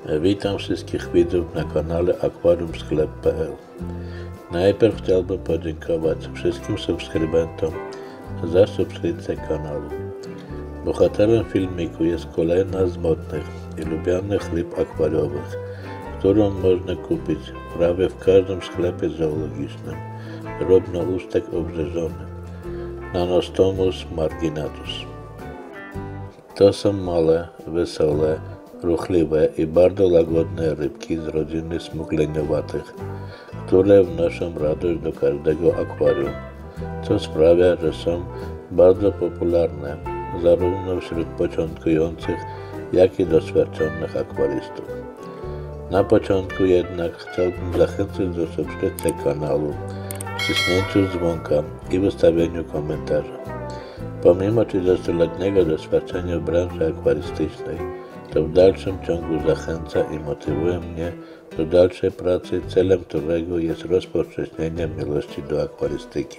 Witam wszystkich widzów na kanale aquariumsklep.pl. Najpierw chciałbym podziękować wszystkim subskrybentom za subskrypcję kanału. Bohaterem filmiku jest kolejna z modnych i lubianych ryb akwariowych, którą można kupić prawie w każdym sklepie zoologicznym. Drobnoustek obrzeżony, Nanostomus marginatus. To są małe, wesołe, ruchliwe i bardzo łagodne rybki z rodziny smugleniowatych, które wnoszą radość do każdego akwarium, co sprawia, że są bardzo popularne zarówno wśród początkujących, jak i doświadczonych akwarystów. Na początku jednak chciałbym zachęcić do subskrypcji kanału, wcisnięciu dzwonka i wystawieniu komentarza. Pomimo 30-letniego doświadczenia w branży akwarystycznej, to w dalszym ciągu zachęca i motywuje mnie do dalszej pracy, celem którego jest rozpowszechnienie miłości do akwarystyki.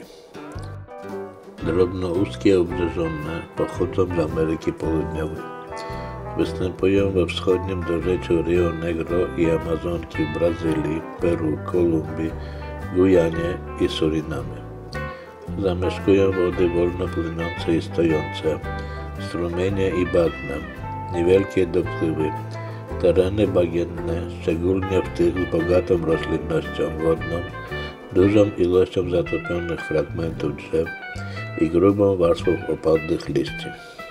Drobnoustki obrzeżone pochodzą z Ameryki Południowej. Występują we wschodnim dorzeczu Rio Negro i Amazonki w Brazylii, Peru, Kolumbii, Gujanie i Surinamie. Zamieszkują wody wolno płynące i stojące, strumienie i bagna, niewielkie dopływy, tereny bagienne, szczególnie w tych z bogatą roślinnością wodną, dużą ilością zatopionych fragmentów drzew i grubą warstwą opadłych liści.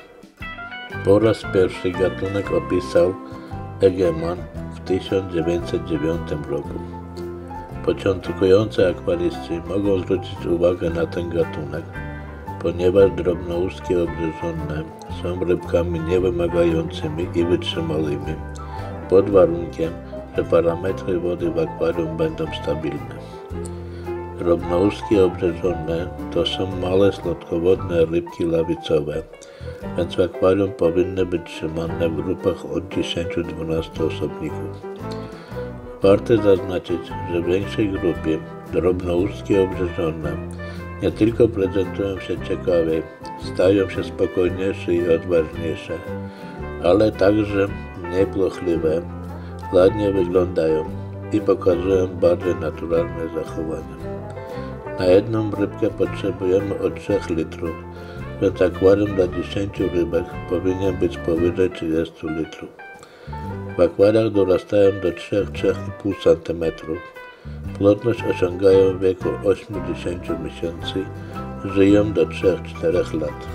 Po raz pierwszy gatunek opisał Egeman w 1909 roku. Początkujący akwaryści mogą zwrócić uwagę na ten gatunek, ponieważ drobnoustki obrzeżone są rybkami niewymagającymi i wytrzymałymi, pod warunkiem, że parametry wody w akwarium będą stabilne. Drobnoustki obrzeżone to są małe, słodkowodne rybki lawicowe, więc w akwarium powinny być trzymane w grupach od 10-12 osobników. Warto zaznaczyć, że w większej grupie drobnoustki obrzeżone nie tylko prezentują się ciekawie, stają się spokojniejsze i odważniejsze, ale także mniej płochliwe, ładnie wyglądają i pokazują bardziej naturalne zachowania. Na jedną rybkę potrzebujemy od 3 litrów, więc akwarium dla 10 rybek powinien być powyżej 30 litrów. W akwariach dorastają do 3-3,5 cm. Płodność osiągają w wieku 8-10 miesięcy, żyją do 3-4 lat.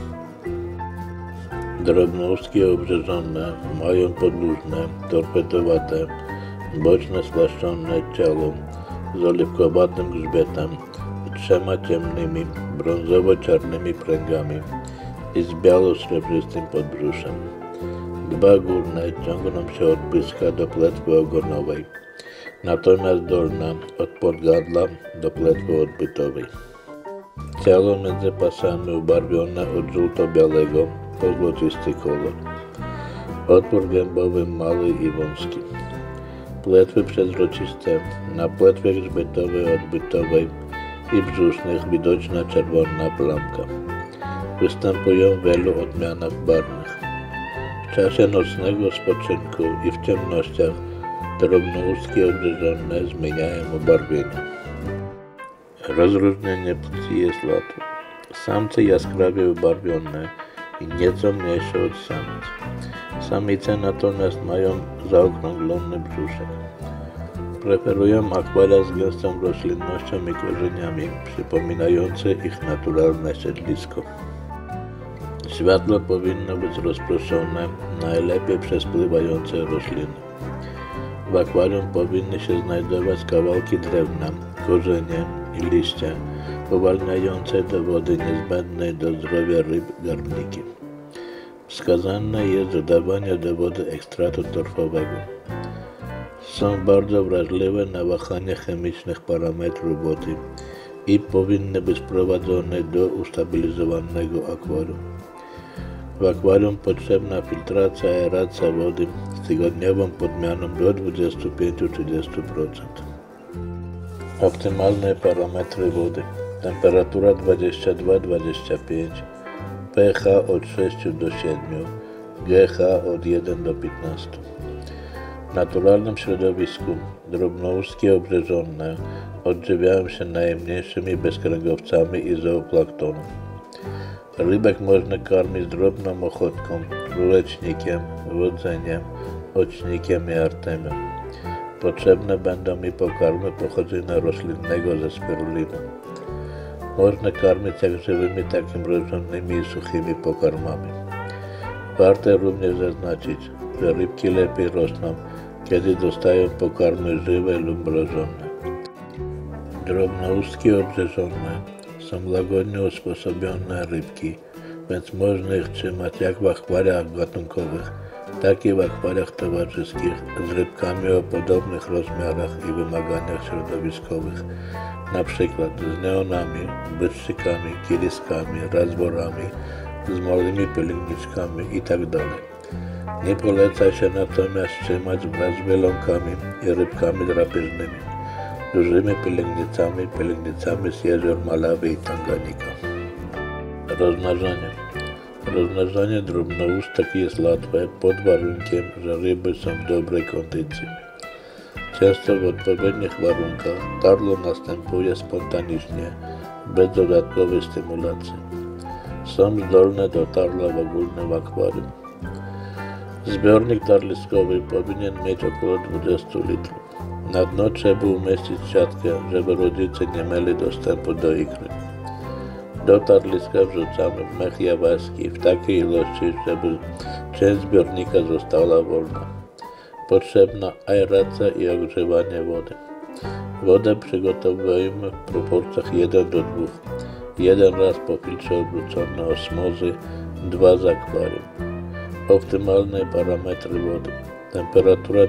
Drobnoustki obrzeżone mają podłużne, torpedowate, boczne spłaszczone ciało z oliwkowatym grzbietem i 3 ciemnymi, brązowo-czarnymi pręgami i z biało-srebrzystym podbrzuszem. 2 górne ciągną się od pyska do płetwy ogonowej, natomiast dolna od podgardła do płetwy odbytowej. Ciało między pasami ubarwione od żółto-białego po złocisty kolor. Otwór gębowy mały i wąski. Płetwy przezroczyste, na płetwie grzbietowej, odbytowej i brzusznych widoczna czerwona plamka. Występują w wielu odmianach barwnych. W czasie nocnego spoczynku i w ciemnościach drobnoustki obrzeżone zmieniają obarwienie. Rozróżnienie płci jest łatwe. Samce jaskrawie ubarwione i nieco mniejsze od samic. Samice natomiast mają zaokrąglony brzuszek. Preferują akwaria z gęstą roślinnością i korzeniami, przypominające ich naturalne siedlisko. Światło powinno być rozproszone, najlepiej przez pływające rośliny. W akwarium powinny się znajdować kawałki drewna, korzenie i liście uwalniające do wody niezbędnej do zdrowia ryb garniki. Wskazane jest dodawanie do wody ekstraktu torfowego. Są bardzo wrażliwe na wahanie chemicznych parametrów wody i powinny być prowadzone do ustabilizowanego akwarium. W akwarium potrzebna filtracja, aeracja wody z tygodniową podmianą do 25-30%. Optymalne parametry wody: temperatura 22-25, pH od 6 do 7, GH od 1 do 15. W naturalnym środowisku drobnoustki obrzeżone odżywiają się najmniejszymi bezkręgowcami i zooplanktonu. Rybek można karmić drobną ochotką, rulecznikiem, wodzeniem, ocznikiem i artemem. Potrzebne będą mi pokarmy pochodzenia roślinnego ze spiruliny. Można karmić jak żywymi, tak i mrożonymi i suchymi pokarmami. Warto również zaznaczyć, że rybki lepiej rosną, kiedy dostają pokarmy żywe lub mrożone. Drobnoustki obrzeżone są łagodnie usposobione rybki, więc można ich trzymać jak w akwariach gatunkowych, tak i w akwariach towarzyskich z rybkami o podobnych rozmiarach i wymaganiach środowiskowych, np. z neonami, bystrzykami, kiriskami, razborami, z małymi pielęgniczkami itd. Nie poleca się natomiast trzymać wraz z wielonkami i rybkami drapieżnymi, dużymi pielęgnicami z jezior Malawi i Tanganika. Rozmnażanie. Rozmnażanie drobnoustek jest łatwe pod warunkiem, że ryby są w dobrej kondycji. Często w odpowiednich warunkach tarlo następuje spontanicznie, bez dodatkowej stymulacji. Są zdolne do tarla w ogólnym akwarium. Zbiornik tarliskowy powinien mieć około 20 litrów. Na dno trzeba umieścić siatkę, żeby rodzice nie mieli dostępu do ikry. Do tarliska wrzucamy mech jawaski w takiej ilości, żeby część zbiornika została wolna. Potrzebna aeracja i ogrzewanie wody. Wodę przygotowujemy w proporcjach 1 do 2. Jeden raz po filtrze obrócony osmozy, 2 z akwarium. Optymalne parametry wody. Temperatura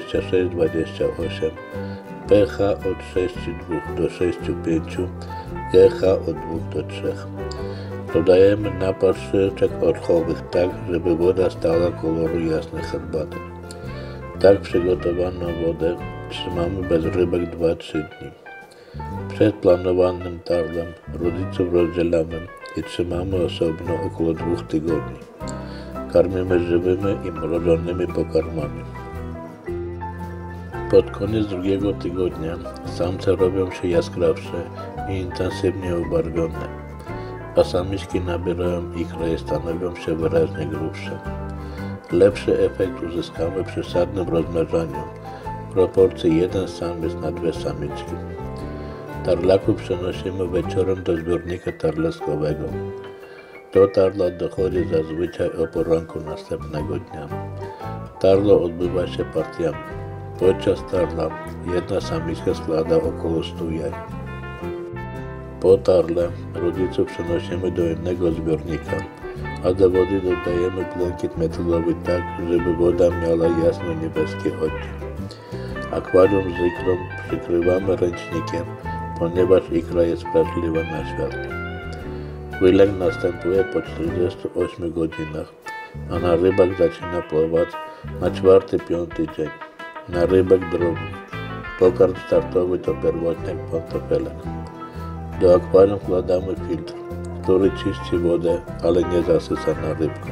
26-28, pH od 6,2 do 6,5, pH od 2 do 3. Dodajemy napar szyszeczek orchowych tak, żeby woda stała koloru jasnej herbaty. Tak przygotowaną wodę trzymamy bez rybek 2-3 dni. Przed planowanym tarlem rodziców rozdzielamy i trzymamy osobno około 2 tygodni. Karmimy żywymi i mrożonymi pokarmami. Pod koniec drugiego tygodnia samce robią się jaskrawsze i intensywnie ubarwione, a samiczki nabierają ikrę i stanowią się wyraźnie grubsze. Lepszy efekt uzyskamy przy sadnym rozmnażaniu w proporcji 1 samiec na 2 samiczki. Tarlaków przenosimy wieczorem do zbiornika tarlaskowego. Do tarla dochodzi zazwyczaj o poranku następnego dnia. Tarlo odbywa się partiami. Podczas tarla jedna samiczka składa około 100 jaj. Po tarle rodziców przenosimy do innego zbiornika, a do wody dodajemy błękit metylowy tak, żeby woda miała jasno-niebieskie odcień. Akwarium z ikrą przykrywamy ręcznikiem, ponieważ ikra jest wrażliwa na światło. Wylęk następuje po 48 godzinach, a na rybach zaczyna pływać na 4-5 dzień. Na rybek drobny. Pokarm startowy to pierwotniak pantofelek. Do akwarium wkładamy filtr, który czyści wodę, ale nie zasysa na rybką.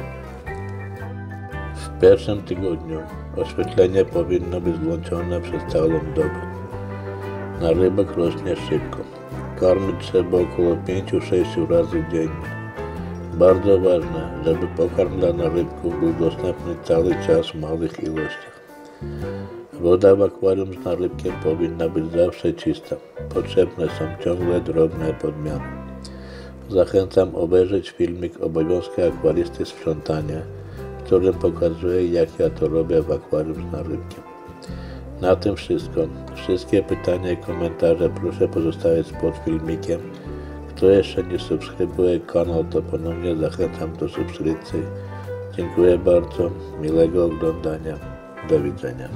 W pierwszym tygodniu oświetlenie powinno być włączone przez całą dobę. Na rybek rośnie szybko. Karmić trzeba około 5-6 razy dziennie. Bardzo ważne, żeby pokarm dla narybków był dostępny cały czas w małych ilościach. Woda w akwarium z narybkiem powinna być zawsze czysta. Potrzebne są ciągle drobne podmiany. Zachęcam obejrzeć filmik Obowiązki akwarysty sprzątania, w którym pokazuję, jak ja to robię w akwarium z narybkiem. Na tym wszystko. Wszystkie pytania i komentarze proszę pozostawiać pod filmikiem. Kto jeszcze nie subskrybuje kanał, to ponownie zachęcam do subskrypcji. Dziękuję bardzo, miłego oglądania. Do widzenia.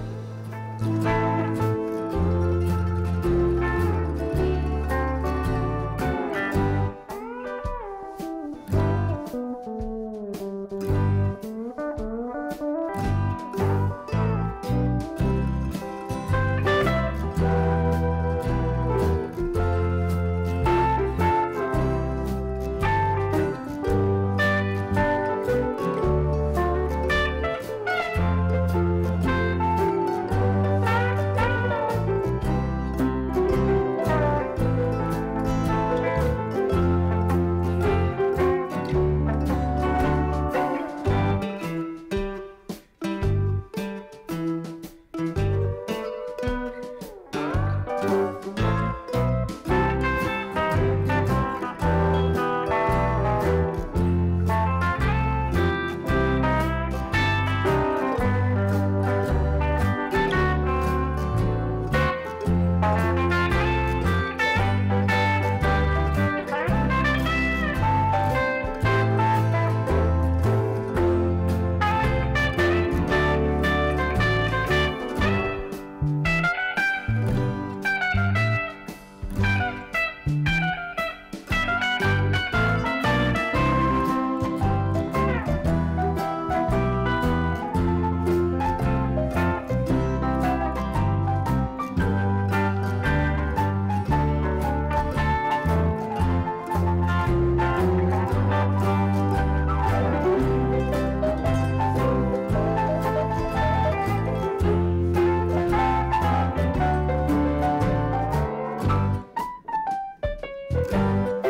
Zapraszam.